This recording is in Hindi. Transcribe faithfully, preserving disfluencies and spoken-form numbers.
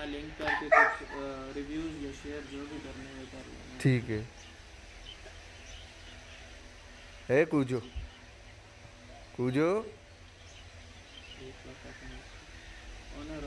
यहाँ लिंक करके कुछ रिव्यूज या शेयर जो भी करने हैं कर लेना। ठीक है। है कूजो, कूजो। एक बार ओनर